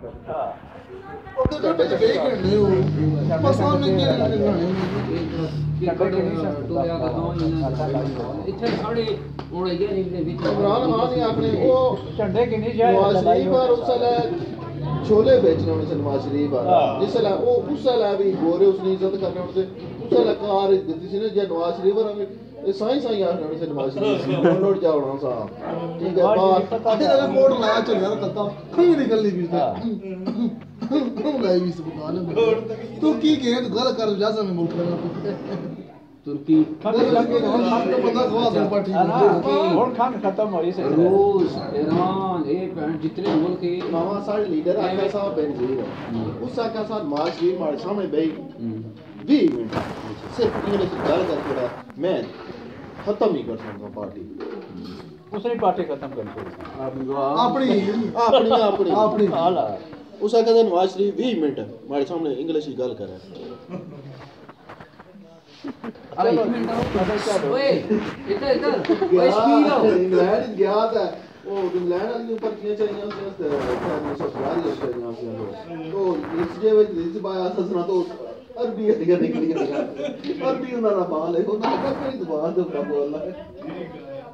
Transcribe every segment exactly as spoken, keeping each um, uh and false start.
ਉਹ ਤੇ ਵਿੱਚ ਵੇਖ ਨਹੀਂ ਉਹ ਪਸੰਦ ਨਹੀਂ ਕਿ ਟੋਇਆ ਦਾ ਇੱਥੇ ਸਾਡੇ ਹੁਣ ਇਹ ਨਹੀਂ ਵਿੱਚ ਇਮਰਾਨ ਖਾਨ ਨੇ ਆਪਣੇ ਉਹ ਝੰਡੇ ਕਿੰਨੀ ਜਾਏ نواز شریف اور اس سال چھولے بیچنے ہونے سے نواز شریف آ جس سال وہ اس سال بھی گورے اس نے عزت کرنے ہونے سے اس سال کار دیتی سی نا جی نواز شریف اور ہمیں سائیں سائیں آنے ہونے سے نواز شریف لوٹ جاؤ نا صاحب ٹھیک ہے بات آگے جگہ کوڑ لایا چل رہا کرتا کھنگ نکل لی بھی کھنگ لائی بھی سبکان تو کی کہ گل کر جا سا میں ملک میں ترکی ہن کھان ختم ہوئی سے روس ایران اے جتنے ملک ہیں ماما سارے لیڈر آقا صاحب بینظیر ہے اس آقا صاحب نواز شریف ہمارے سامنے بھائی بھی منٹ صرف انگلش گل کر کے میں ختم نہیں کر سکتا پارٹی اس نے پارٹی ختم کر دی اپنی اپنی اپنی اپنی اس آقا صاحب نواز شریف بھی منٹ ہمارے سامنے انگلش ہی گل کر رہا ہے انگلینڈ گیا تھا وہ انگلینڈ والی اوپر کیا چاہیے اس تو اس جے وچ اس بایا سنا تو عربی ہے نکلی عربی انہاں دا بال ہے انہاں دا کوئی زبان دے بول رہا ہے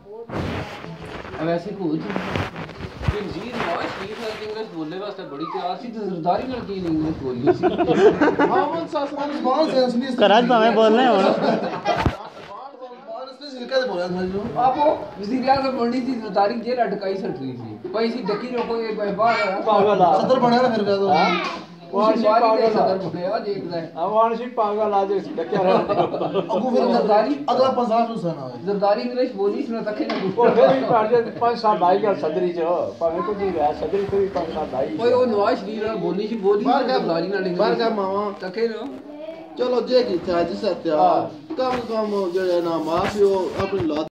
ویسے کوئی بنزیر نواز شریف نے انگلش بولنے واسطے بڑی تیار سی تے زرداری نال کی انگلش بولنی سی محمد ساسمان زبان سے اصلی کراچ میں بولنے ہوں آپ وزیر اعظم بننی تھی زرداری جیل اٹکائی سٹ رہی تھی کوئی سی ڈکی رو کوئی باہر پاگل صدر بنیا نا پھر گیا تو وانشی پاگل صدر بنیا دیکھ رہا ہے وانشی پاگل آج ڈکیا رہا اگو پھر زرداری اگلا پنجاب نو سنا ہے زرداری انگلش بولی سنا تکے نہ وہ پھر بھی پارٹی پانچ سال لائی گیا صدری جو پاویں کو نہیں رہا صدری تو بھی پانچ سال لائی کوئی وہ نواز شریف نال بولی سی بولی زرداری نال بار کا ماما تکے نہ چلو جے کی تھا جس سے کم کم جو ہے نا مافیو اپنی